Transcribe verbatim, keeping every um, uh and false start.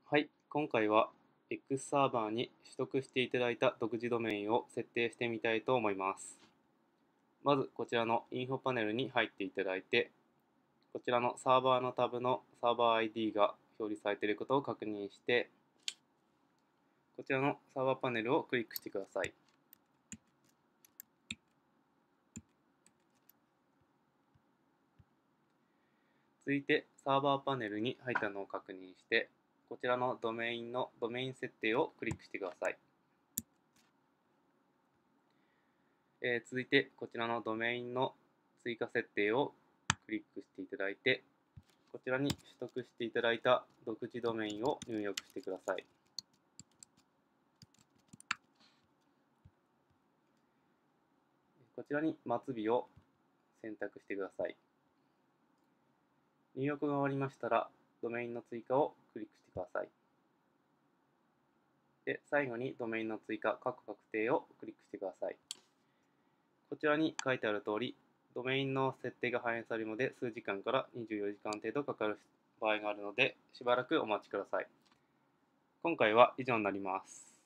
はい、今回は X サーバーに取得していただいた独自ドメインを設定してみたいと思います。まずこちらのインフォパネルに入っていただいて、こちらのサーバーのタブのサーバー アイディー が表示されていることを確認して、こちらのサーバーパネルをクリックしてください。続いてサーバーパネルに入ったのを確認して、こちらのドメインのドメイン設定をクリックしてください。えー続いてこちらのドメインの追加設定をクリックしていただいて、こちらに取得していただいた独自ドメインを入力してください。こちらに末尾を選択してください。入力が終わりましたら、ドメインの追加をクリックしてください。で、最後にドメインの追加、確確定をクリックしてください。こちらに書いてある通り、ドメインの設定が反映されるので、数時間からにじゅうよじかん程度かかる場合があるので、しばらくお待ちください。今回は以上になります。